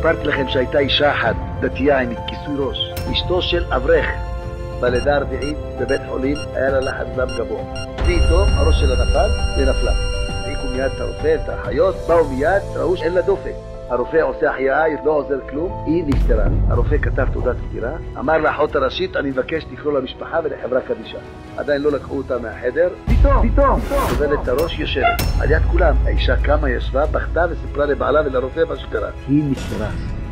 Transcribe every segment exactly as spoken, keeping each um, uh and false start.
סיפרתי לכם שהייתה אישה אחת, דתייה עם כיסוי ראש, אשתו של אברך. בלידה הרביעית בבית חולים היה לה לחץ דם גבוה. פתאום הראש שלה נפל ונפלה. העיקו מיד את הרופא, את האחיות, באו מיד, ראו שאין לה דופק. הרופא עושה החייאה, לא עוזר כלום, היא נפטרה. הרופא כתב תעודת פטירה, אמר לאחות הראשית, אני מבקש לקרוא למשפחה ולחברה קדישה. עדיין לא לקחו אותה מהחדר, פתאום, פתאום, סובלת את הראש יושבת. על יד כולם, האישה קמה, ישבה, בכתה וסיפרה לבעלה ולרופא מה שקרה. היא נפטרה.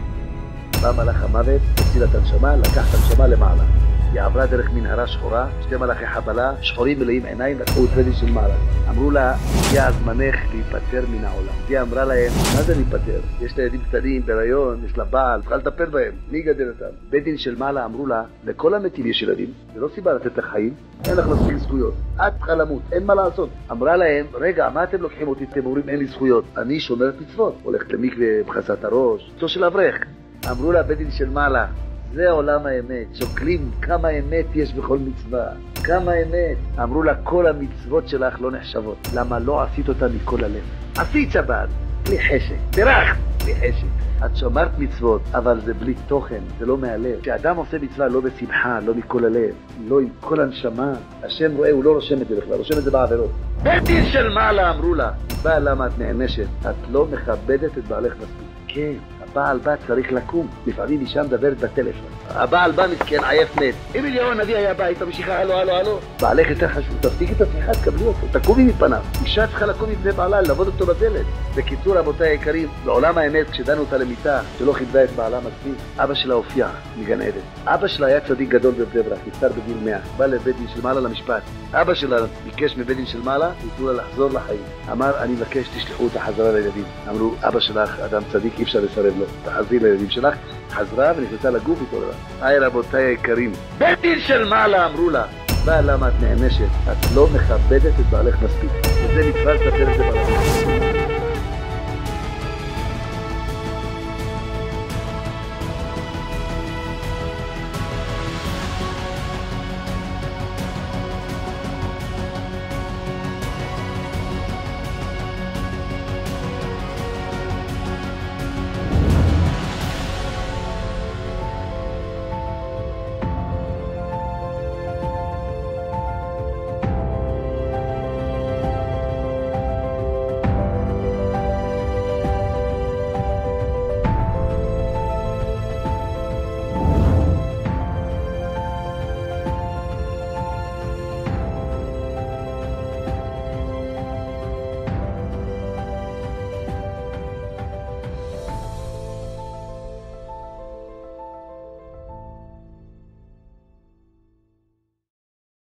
בא מלאך המוות, הציל את הנשמה, לקח את הנשמה למעלה. היא עברה דרך מנהרה שחורה, שתי מלאכי חבלה, שחורים מלאים עיניים, לקחו את בדין של מעלה. אמרו לה, הגיע זמנך להיפטר מן העולם. היא אמרה להם, מה זה להיפטר? יש לה ילדים קטנים, בהיריון, יש לה בעל, צריכה לטפל בהם. מי יגדל אותם? בדין של מעלה אמרו לה, לכל המתים יש ילדים, זה לא סיבה לתת לך חיים, אין לך מספיק זכויות. את צריכה למות, אין מה לעשות. אמרה להם, רגע, מה אתם לוקחים אותי? אתם אומרים, אין לי זכויות. אני שומרת מצוות. הולכת למקווה, בחסת הראש, אשתו של אברך. אמרו לה, בדין של מעלה, זה עולם האמת, שוקלים כמה אמת יש בכל מצווה, כמה אמת. אמרו לה, כל המצוות שלך לא נחשבות. למה לא עשית אותה מכל הלב? עשית שבת, בלי חשק, דרך, בלי חשק. את שומרת מצוות, אבל זה בלי תוכן, זה לא מהלב. כשאדם עושה מצווה לא בשמחה, לא מכל הלב, לא עם כל הנשמה, השם רואה, הוא לא רושם את זה בכלל, רושם את זה בעבירות. בית דין של מעלה אמרו לה, באה למה את נענשת? את לא מכבדת את בעלך מספיק. כן, הבעל בא צריך לקום, לפעמים אישה מדברת בטלפון. הבעל בא מסכן, עייף מת. אם מיליון נביא היה בית, המשיכה, הלו, הלו, הלו. בעלך יותר חשוב, תפסיק את השיחה, תקבלי אותו, תקומי מפניו. אישה צריכה לקום מפני בעלה, לעבוד אותו בדלת. בקיצור, רבותיי היקרים, לעולם האמת, כשדנו אותה למיטה, שלא כיבדה את בעלה מספיק, אבא שלה הופיע מגן עדן. אבא שלה היה צדיק גדול בבני ברק, נפטר בגיל מאה. בא לבית דין של מעלה למשפט. אבא שלה ביקש מבית דין של מעלה, ייתנו לה לחזור לחיים. אמר, אני מבקש, תשלחו אותה חזרה לילדים. אמרו, אבא שלך, אדם צדיק, אי אפשר לסרב לו. תחזרי לילדים שלך, חזרה ונכנסה לגוף איתו לבד. היי רבותיי היקרים, בית דין של מעלה אמרו לה, באה למה את נענשת? את לא מכבדת את בעלך מספיק. וזה מצווה לספר את זה בעלך.